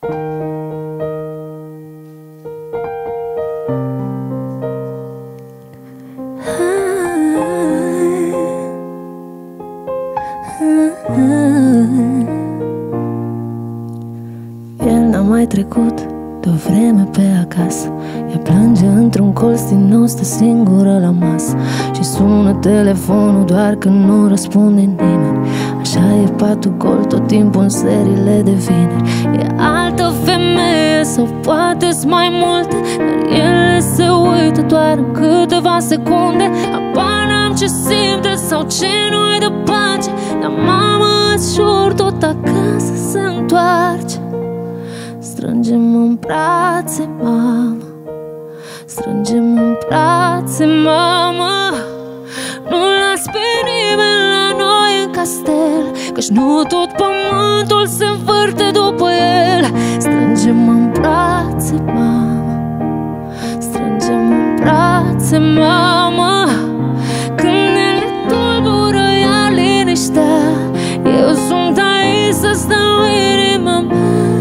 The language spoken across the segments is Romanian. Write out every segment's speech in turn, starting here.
El n-a mai trecut de o vreme pe acasă. Ea plânge într-un colț din nou, stă singură la masă și sună telefonul doar că nu răspunde nimeni. Așa e patul gol tot timpul în seriile de vineri. E altă femeie sau poate-s mai multe, dar ele se uită doar în câteva secunde. Apar n-am ce simte sau ce nu-i de pace, dar mama, îți jur, tot acasă se întoarce. Strângem în brațe, mama, strângem în brațe, mama. Nu las pe nimeni la noi în castel, căci nu tot pământul se învârte după el. Strângem în brațe, mama, strângem în brațe, mama. Când ele tulbură iar liniștea, eu sunt aici să-ți dau inima mea.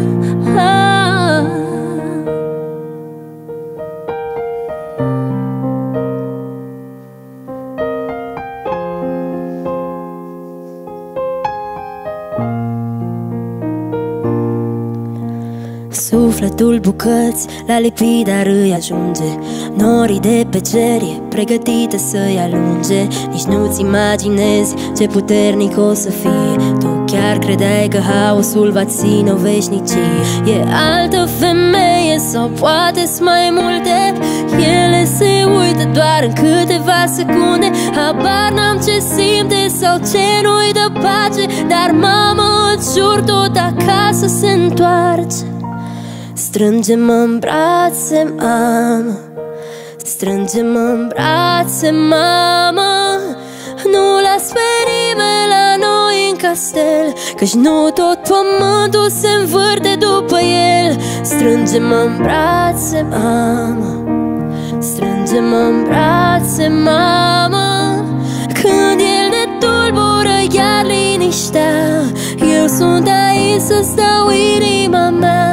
Sufletul bucăți l-a lipit, dar îi ajunge. Norii de pe cer e pregătită să-i alunge. Nici nu-ți imaginezi ce puternic o să fie. Tu chiar credeai că haosul va ține o veșnicie. E altă femeie sau poate-s mai multe, ele se uită doar în câteva secunde. Habar n-am ce simte sau ce nu-i dă pace, dar mamă, îți jur, tot acasă se întoarce. Strângem în brațe, mamă, strângem în brațe, mamă. Nu las pe nimeni la noi în castel, căci nu tot pământul se învârte după el. Strângem în brațe, mamă, strângem în brațe, mamă. Când el ne tulbură iar liniștea, eu sunt aici să-ți dau inima mea.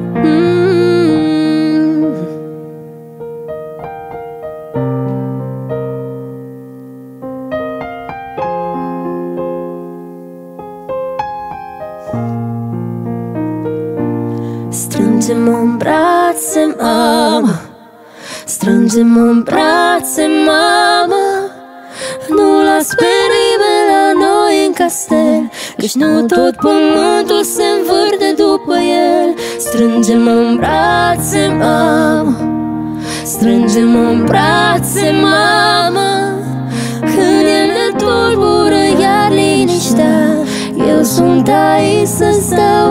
Strângem în brațe, mama, strângem în brațe, mama. Nu las pe nimeni la noi în castel, căci nu tot pământul se învârte după el. Strângem în brațe, mama, strângem în brațe, mama. Când el ne tulbură iar liniștea, eu sunt aici să-ți dau